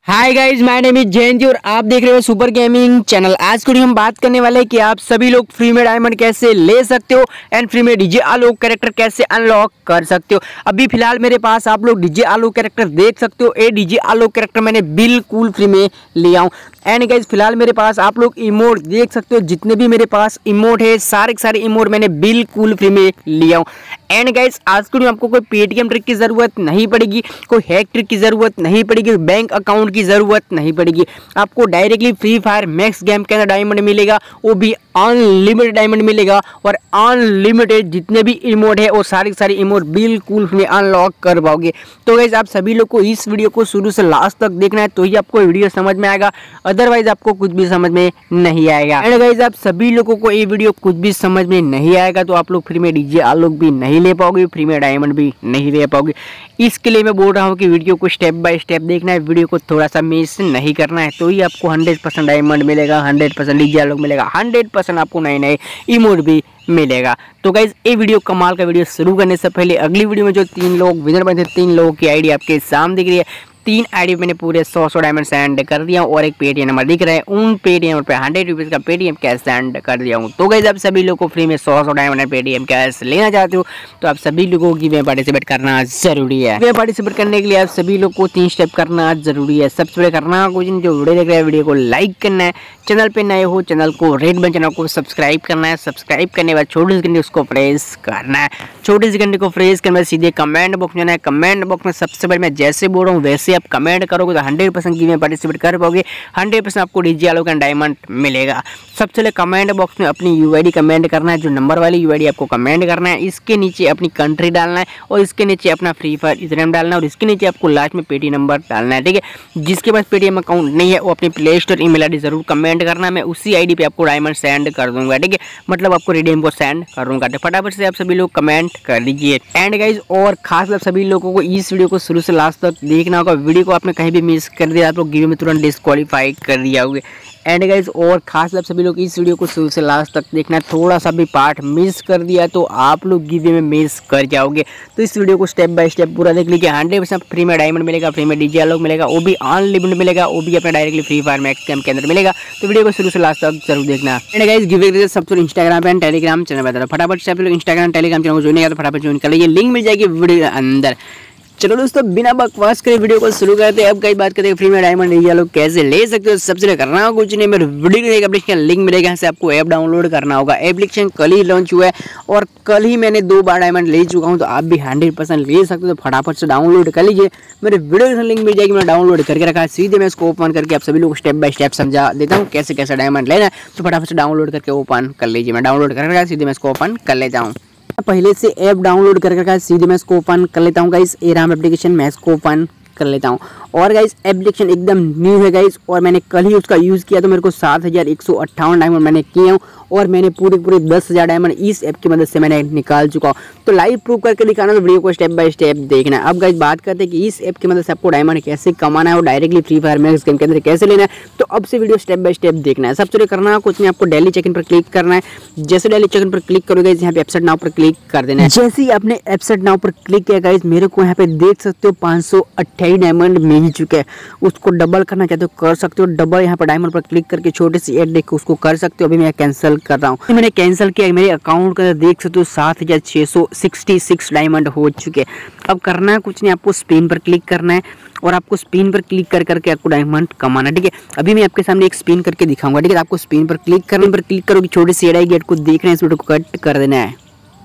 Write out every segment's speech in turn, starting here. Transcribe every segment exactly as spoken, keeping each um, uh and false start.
Hi guys, my name is Jayanti और आप देख रहे हो सुपर गेमिंग चैनल। आज की हम बात करने वाले हैं कि आप सभी लोग फ्री में डायमंड कैसे ले सकते हो एंड फ्री में डीजे आलोक कैरेक्टर कैसे अनलॉक कर सकते हो। अभी फिलहाल मेरे पास आप लोग डीजे आलोक कैरेक्टर देख सकते हो। ये डीजे आलोक कैरेक्टर मैंने बिल्कुल फ्री में लिया हूँ। एंड गाइज फिलहाल मेरे पास आप लोग इमोट देख सकते हो। जितने भी मेरे पास इमोट है सारे के सारे इमोट मैंने बिल्कुल फ्री में लिया हूँ। एंड गाइज आज के आपको कोई पेटीएम ट्रिक की जरूरत नहीं पड़ेगी, कोई हैक ट्रिक की जरूरत नहीं पड़ेगी, बैंक अकाउंट की जरूरत नहीं पड़ेगी। आपको directly free fire max game के अंदर डायमंड मिलेगा, वो भी अनलिमिटेड डायमंड मिलेगा और अनलिमिटेड जितने भी इमोट है वो सारे सारे इमोट बिल्कुल फ्री अनलॉक कर पाओगे। तो गाइज आप सभी लोग को इस वीडियो को शुरू से लास्ट तक देखना है तो ही आपको वीडियो समझ में आएगा, अदरवाइज आपको कुछ भी समझ में नहीं आएगा। एंड गाइज आप सभी लोगों को ये वीडियो कुछ भी समझ में नहीं आएगा तो आप लोग फ्री में डीजे आलोक भी नहीं ले पाओगे, फ्री में डायमंड भी नहीं ले पाओगे। इसके लिए मैं बोल रहा हूँ कि वीडियो को स्टेप बाय स्टेप देखना है, वीडियो को थोड़ा सा मिस नहीं करना है तो ही आपको हंड्रेड परसेंट डायमंड मिलेगा, हंड्रेड परसेंट डीजे आलोक मिलेगा, हंड्रेड परसेंट आपको नए नए इमोट भी मिलेगा। तो गाइज ये वीडियो कमाल का वीडियो शुरू करने से पहले अगली वीडियो में जो तीन लोग विनर बने थे, तीन लोगों की आईडी आपके सामने दिख रही है। तीन आईडी मैंने पूरे सौ सौ डायमंड सेंड कर दिया और एक पेटीएम नंबर दिख रहा है, उन पेटीएम नंबर पे हंड्रेड रुपीज़ का पेटीएम कैश सेंड कर दिया हूँ। तो गाइस आप सभी लोगों को फ्री में सौ सौ डायमंड पेटीएम कैश लेना चाहते हो तो आप सभी लोगों की में पार्टिसिपेट करना जरूरी है। में पार्टिसिपेट करने के लिए आप सभी लोग को तीन स्टेप करना जरूरी है। सबसे पहले करना कुछ नहीं, जो वीडियो देख रहे हैं वीडियो को लाइक करना है, चैनल पे नए हो चैनल को रेड बटन चैनल को सब्सक्राइब करना है, सब्सक्राइब करने के बाद छोटी सी घंटी उसको प्रेस करना है, छोटी सी घंटी को प्रेस करने के बाद सीधे कमेंट बॉक्स में जाना है। कमेंट बॉक्स में सबसे पहले मैं जैसे बोल रहा हूँ वैसे आप कमेंट करोगे तो हंड्रेड परसेंट की में पार्टिसिपेट कर पाओगे, हंड्रेड परसेंट आपको डीजे आलोक का डायमंड मिलेगा। सबसे पहले कमेंट बॉक्स में अपनी यूआईडी कमेंट करना है, जो नंबर वाली यूआईडी आपको कमेंट करना है। इसके नीचे अपनी कंट्री डालना है और इसके नीचे अपना फ्री फायर यूजरनेम डालना है और इसके नीचे आपको लास्ट में पेटीएम नंबर डालना है। ठीक है, जिसके पास पेटीएम अकाउंट नहीं है वो अपनी प्ले स्टोर ईमेल आईडी जरूर कमेंट करना, मैं उसी आईडी पे आपको डायमंड सेंड कर दूंगा। ठीक है, मतलब आपको रिडीम को सेंड कर दूंगा। तो फटाफट से आप सभी लोग कमेंट कर लीजिए। एंड गाइज और खास आप सभी लोगों को इस वीडियो को शुरू से लास्ट तक देखना होगा। वीडियो को आपने कहीं भी मिस कर दिया आप लोग गिव में तुरंत डिस्क्वालीफाई कर दिया होगे। एंड गाइज और खास आप सभी लोग इस वीडियो को शुरू से लास्ट तक देखना, थोड़ा सा भी पार्ट मिस कर दिया तो आप लोग गिव में मिस कर जाओगे। तो इस वीडियो को स्टेप बाय स्टेप पूरा देख लीजिए। हंड्रेड परसेंट फ्री में डायमंड मिलेगा, फ्री में डीजे आलोक मिलेगा, वो भी अनलिमिटेड मिलेगा, वो भी अपना directly free fire max game के अंदर मिलेगा। तो वीडियो को शुरू से लास्ट तक जरूर देखना। एंड गाइज गिव सबसे इंस्टाग्राम एंड टेलीग्राम चैनल बता दो, फटाफट से आप लोग इंस्टाग्राम टेलीग्राम चैनल को ज्वाइन तो फटाफट ज्वाइन कर लीजिए, लिंक मिल जाएगी वीडियो के अंदर। चलो दोस्तों बिना बकवास करे वीडियो को शुरू करते हैं। अब कई बात करते हैं फ्री में डायमंड डीजे आलोक कैसे ले सकते हो। सबसे पहले करना होगा कुछ नहीं, मेरे वीडियो के एप्लीकेशन लिंक मिलेगा, यहाँ से आपको ऐप डाउनलोड करना होगा। एप्लीकेशन कल ही लॉन्च हुआ है और कल ही मैंने दो बार डायमंड ले चुका हूँ, तो आप भी हंड्रेड परसेंट ले सकते हो। तो फटाफट से डाउनलोड कर लीजिए, मेरे वीडियो के लिंक मिल जाएगी, मैं डाउनलोड करके रखा है। सीधे मैं इसको ओपन करके आप सभी लोग स्टेप बाय स्टेप समझा देता हूँ कैसे कैसे डायमंड लेना है। तो फटाफट से डाउनलोड करके ओपन कर लीजिए। मैं डाउनलोड करके रखा है, सीधे मैं इसको ओपन कर लेता हूँ। पहले से ऐप डाउनलोड करके रखा है, सीधे मैं इसको ओपन कर लेता हूँ गाइस। ए राम एप्लीकेशन मैं इसको ओपन कर लेता हूँ। और गाइस एप्लीकेशन एकदम न्यू है गाइस और मैंने कल ही उसका यूज़ किया तो मेरे को सात हज़ार एक सौ अट्ठावन डायमंड मैंने किए हूँ और मैंने पूरे पूरे दस हज़ार डायमंड इस ऐप की मदद से मैंने निकाल चुका हूँ। तो लाइव प्रूव करके दिखाना, तो वीडियो को स्टेप बाय स्टेप देखना है। अब गाइस बात करते हैं कि इस ऐप की मदद से आपको डायमंड कैसे कमाना है और directly free fire max game के अंदर कैसे लेना है। तो अब से वीडियो स्टेप बाय स्टेप देखना है। सबसे पहले करना कुछ नहीं, आपको डेली चेक इन पर क्लिक करना है। जैसे डेली चेक इन पर क्लिक करोगे यहाँ पे एप्सेट नाउ पर क्लिक कर देना है। जैसे ही आपने एप्सेट नाउ पर क्लिक किया गाइस, मेरे को यहाँ पे देख सकते हो पाँच सौ अट्ठाईस डायमंड मिल चुके हैं। उसको डबल करना चाहते हो कर सकते हो, डबल यहाँ पर डायमंड पर क्लिक करके छोटी सी ऐड देख के उसको कर सकते हो। अभी मैं कैंसिल कर रहा हूँ, मैंने कैंसिल किया। मेरे अकाउंट का देख सकते हो सात हज़ार छः सौ सिक्सटी सिक्स डायमंड हो चुके। अब करना है कुछ नहीं, आपको स्पिन पर क्लिक करना है और आपको स्पिन पर क्लिक कर करके आपको डायमंड कमाना। ठीक है, अभी मैं आपके सामने एक स्पिन करके दिखाऊंगा। ठीक है, आपको स्पिन पर क्लिक करने पर क्लिक करोगे, छोटी सी ऐड आएगी, ऐड को देख रहे हैं, इस वीडियो को कट कर देना है,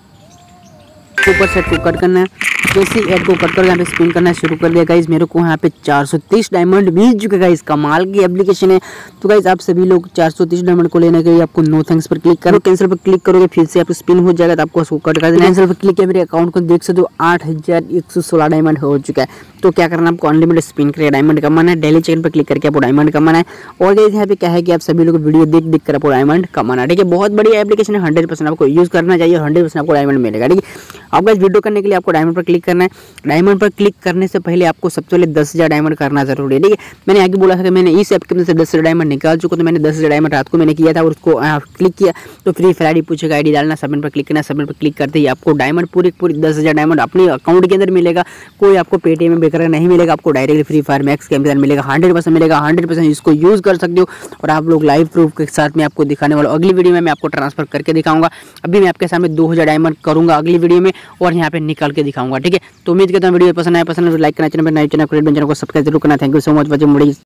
ऊपर से को कट करना है। जैसे ऐड को कट कर यहाँ पे स्पिन करना शुरू कर दिया गाइस, मेरे को यहाँ पे चार सौ तीस डायमंड मिल चुके गाइस। कमाल की एप्लीकेशन है। तो गाइस आप सभी लोग चार सौ तीस डायमंड को लेने के लिए आपको नो थैंक्स पर क्लिक करो, कैंसिल पर क्लिक करोगे, फिर से आप स्पिन हो जाएगा तो आपको उसको कट कर देना। कैंसिल पर क्लिक किया, मेरे अकाउंट को देख सकते हो आठ हज़ार एक सौ सोलह डायमंड हो चुका है। तो क्या करना है, आपको अनलिमिटेड स्पिन करके डायमंड कमाना है। डेली चेक पर क्लिक करके आपको डायमंड कमाना है। और गाइस यहाँ पे क्या है कि आप सभी लोग वीडियो देख देख कर आपको डायमंड कमाना। ठीक है, बहुत बढ़िया एप्लीकेशन है, हंड्रेड परसेंट आपको यूज करना चाहिए और हंड्रेड परसेंट आपको डायमंड मिलेगा। ठीक है, अब गाइस वीडियो करने के लिए आपको डायमंड पर क्लिक करना है। डायमंड पर क्लिक करने से पहले आपको सबसे पहले दस हज़ार डायमंड करना जरूरी है। ठीक है, मैंने आगे बोला था कि मैंने इस ऐप के अंदर से दस हज़ार डायमंड निकाल चुका, तो मैंने दस हज़ार डायमंड रात को मैंने किया था और उसको क्लिक किया तो फ्री फायर आईडी पूछेगा, आईडी डालना, सबमिट पर क्लिक करना। सबमिट पर क्लिक करते ही आपको डायमंड पूरी पूरी दस हज़ार डायमंड अपने अकाउंट के अंदर मिलेगा। कोई आपको पेटीएम में बेकार नहीं मिलेगा, आपको डायरेक्टली फ्री फायर मैक्स के अंदर मिलेगा, हंड्रेड परसेंट मिलेगा। हंड्रेड परसेंट इसको यूज़ कर सकते हो और आप लोग लाइव प्रूफ के साथ में आपको दिखाने वाला हूं। अगली वीडियो में मैं आपको ट्रांसफर करके दिखाऊंगा। अभी मैं आपके सामने दो हज़ार डायमंड करूंगा अगली वीडियो में और यहाँ पे निकाल के दिखाऊंगा। ठीक है, तो उम्मीद करता हूँ वीडियो पसंद आया, पसंद लाइक करना, चैनल पर नए चैनल को सब्सक्राइब जरूर करना। Thank you so much for watching.